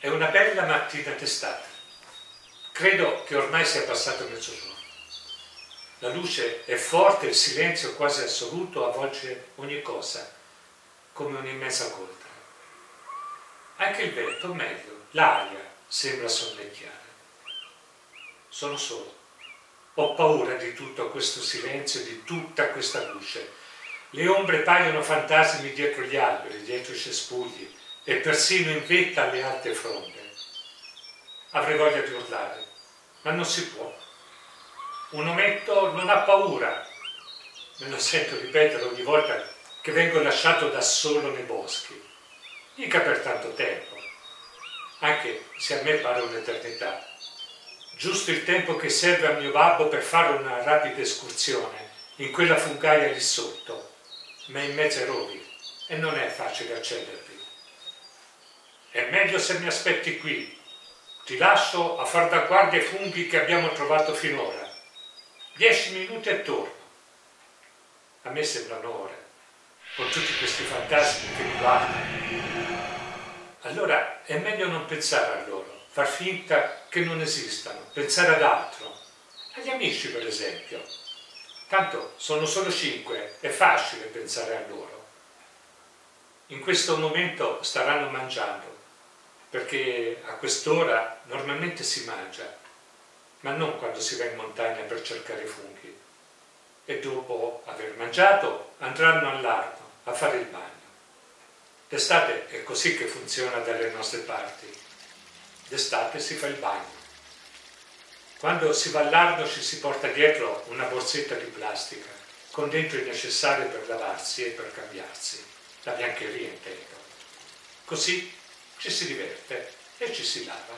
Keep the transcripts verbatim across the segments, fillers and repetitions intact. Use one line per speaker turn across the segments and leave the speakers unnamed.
È una bella mattina d'estate. Credo che ormai sia passato mezzogiorno. La luce è forte, il silenzio quasi assoluto avvolge ogni cosa, come un'immensa coltre. Anche il vento, o meglio, l'aria, sembra sonnecchiare. Sono solo. Ho paura di tutto questo silenzio, di tutta questa luce. Le ombre paiono fantasmi dietro gli alberi, dietro i cespugli e persino in vetta alle alte fronde. Avrei voglia di urlare, ma non si può. Un ometto non ha paura. Me lo sento ripetere ogni volta che vengo lasciato da solo nei boschi. Mica per tanto tempo, anche se a me pare un'eternità. Giusto il tempo che serve a mio babbo per fare una rapida escursione in quella fungaia lì sotto, ma in mezzo ai rovi e non è facile accedervi. È meglio se mi aspetti qui. Ti lascio a far da guardia ai funghi che abbiamo trovato finora. Dieci minuti e torno. A me sembrano ore, con tutti questi fantasmi che mi guardano. Allora è meglio non pensare a loro, far finta che non esistano, pensare ad altro, agli amici per esempio. Tanto sono solo cinque, è facile pensare a loro. In questo momento staranno mangiando, perché a quest'ora normalmente si mangia, ma non quando si va in montagna per cercare funghi. E dopo aver mangiato andranno all'arno a fare il bagno. D'estate è così che funziona dalle nostre parti. D'estate si fa il bagno. Quando si va all'arno ci si porta dietro una borsetta di plastica con dentro il necessario per lavarsi e per cambiarsi, la biancheria intendo. Così ci si diverte e ci si lava.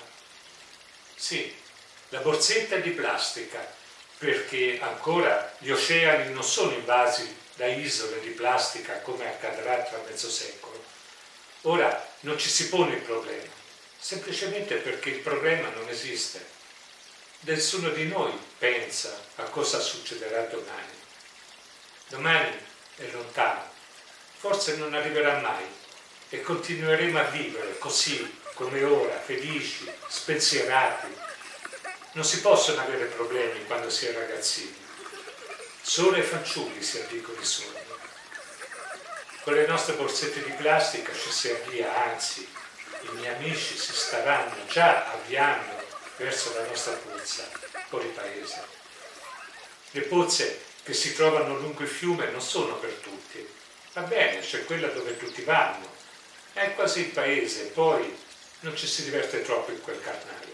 Sì, la borsetta è di plastica, perché ancora gli oceani non sono invasi da isole di plastica come accadrà tra mezzo secolo. Ora non ci si pone il problema, semplicemente perché il problema non esiste. Nessuno di noi pensa a cosa succederà domani. Domani è lontano, forse non arriverà mai e continueremo a vivere così come ora, felici, spensierati. Non si possono avere problemi quando si è ragazzini. Solo ai fanciulli si addicono i sogni. Con le nostre borsette di plastica ci si avvia, anzi, i miei amici si staranno già avviando verso la nostra pozza, fuori paese. Le pozze che si trovano lungo il fiume non sono per tutti. Va bene, c'è quella dove tutti vanno. È quasi il paese, poi non ci si diverte troppo in quel carnaio.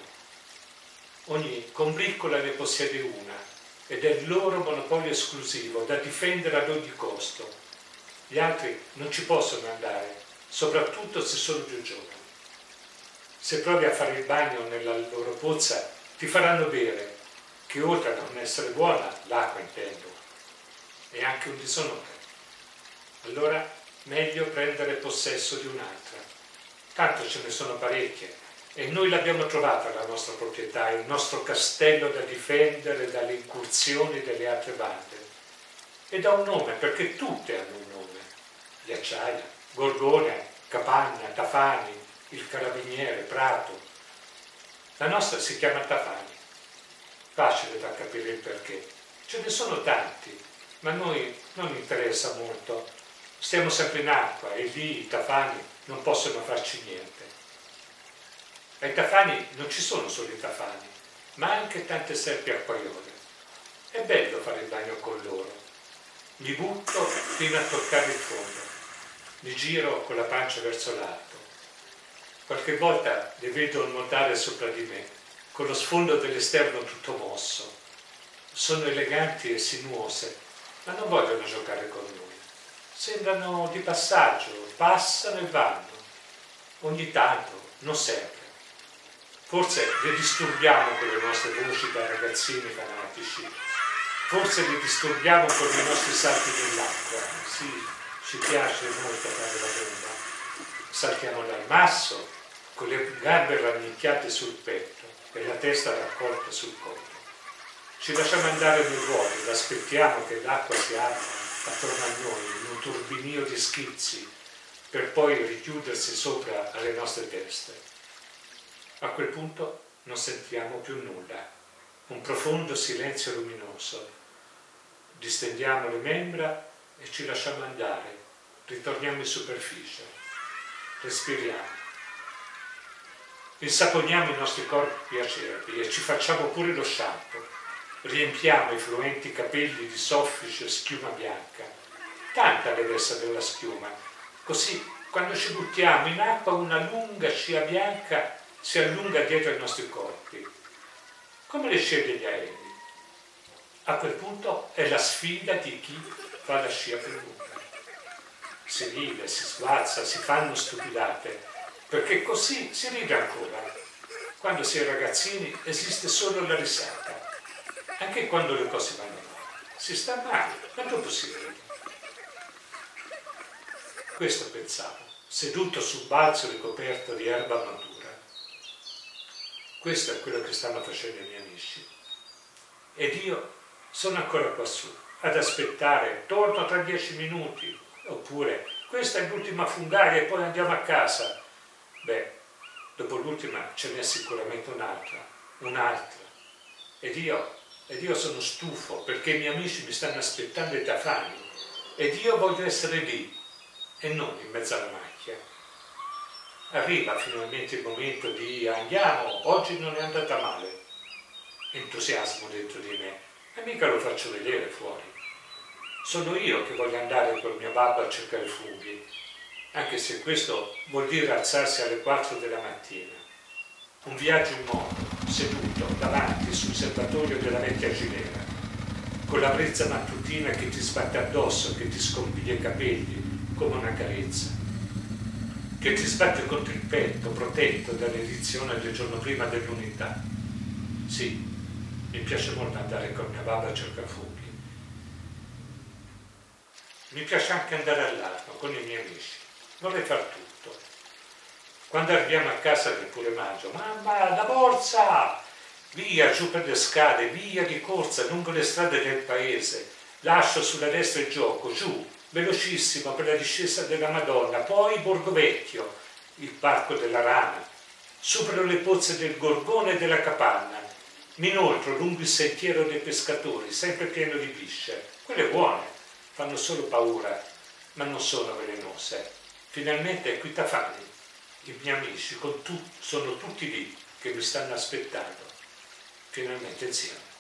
Ogni combriccola ne possiede una ed è il loro monopolio esclusivo da difendere ad ogni costo. Gli altri non ci possono andare, soprattutto se sono più giovani. Se provi a fare il bagno nella loro pozza, ti faranno bere, che oltre a non essere buona, l'acqua intendo, è anche un disonore. Allora, meglio prendere possesso di un'altra. Tanto ce ne sono parecchie, e noi l'abbiamo trovata la nostra proprietà, il nostro castello da difendere dalle incursioni delle altre bande. Ed ha un nome, perché tutte hanno un nome. Ghiacciaia, Gorgona, Capanna, Tafani, il Carabiniere, Prato. La nostra si chiama Tafani. Facile da capire il perché. Ce ne sono tanti, ma a noi non interessa molto. Stiamo sempre in acqua e lì i Tafani non possono farci niente. Ai Tafani non ci sono solo i Tafani, ma anche tante serpi acquaiole. È bello fare il bagno con loro. Mi butto fino a toccare il fondo. Mi giro con la pancia verso l'alto. Qualche volta le vedo nuotare sopra di me, con lo sfondo dell'esterno tutto mosso. Sono eleganti e sinuose, ma non vogliono giocare con noi. Sembrano di passaggio, passano e vanno. Ogni tanto, non sempre. Forse le disturbiamo con le nostre voci da ragazzini fanatici. Forse li disturbiamo con i nostri salti nell'acqua. Sì, ci piace molto fare la bomba. Saltiamo dal masso, con le gambe rannicchiate sul petto e la testa raccolta sul collo. Ci lasciamo andare nel vuoto ed aspettiamo che l'acqua si apra attorno a noi in un turbinio di schizzi per poi richiudersi sopra alle nostre teste. A quel punto non sentiamo più nulla, un profondo silenzio luminoso. Distendiamo le membra e ci lasciamo andare, ritorniamo in superficie, respiriamo. Insaponiamo i nostri corpi acerbi e ci facciamo pure lo shampoo. Riempiamo i fluenti capelli di soffice schiuma bianca. Tanta deve essere della schiuma, così quando ci buttiamo in acqua una lunga scia bianca si allunga dietro ai nostri corpi, come le scie degli aerei. A quel punto è la sfida di chi fa la scia più lunga. Si ride, si sguazza, si fanno stupidate, perché così si ride ancora. Quando si è ragazzini esiste solo la risata, anche quando le cose vanno male. Si sta male, ma dopo si ride. Questo pensavo, seduto sul balzo ricoperto di erba matura. Questo è quello che stanno facendo i miei amici. Ed io sono ancora quassù, ad aspettare, torno tra dieci minuti, oppure questa è l'ultima fungaria e poi andiamo a casa. Beh, dopo l'ultima ce n'è sicuramente un'altra, un'altra. Ed io, ed io sono stufo perché i miei amici mi stanno aspettando i tafani ed io voglio essere lì e non in mezzo alla macchia. Arriva finalmente il momento di andiamo, oggi non è andata male. Entusiasmo dentro di me e mica lo faccio vedere fuori. Sono io che voglio andare col mio babbo a cercare funghi, anche se questo vuol dire alzarsi alle quattro della mattina. Un viaggio in moto, seduto davanti sul serbatoio della vecchia Gilera, con la brezza mattutina che ti sbatte addosso, che ti scompiglia i capelli come una carezza, che ti sbatte contro il petto, protetto dall'edizione del giorno prima dell'unità. Sì, mi piace molto andare con mia babba a cercare funghi. Mi piace anche andare all'arno con i miei amici. Vorrei far tutto. Quando arriviamo a casa neppure mangio. Mamma, la borsa! Via, giù per le scale, via di corsa, lungo le strade del paese. Lascio sulla destra il gioco, giù, velocissimo per la discesa della Madonna. Poi Borgo Vecchio, il parco della Rana. Supero le pozze del Gorgone e della Capanna. Mi inoltro lungo il sentiero dei pescatori, sempre pieno di bisce. Quelle buone, fanno solo paura, ma non sono velenose. Finalmente qui tafani, i miei amici con tu, sono tutti lì che mi stanno aspettando, finalmente insieme.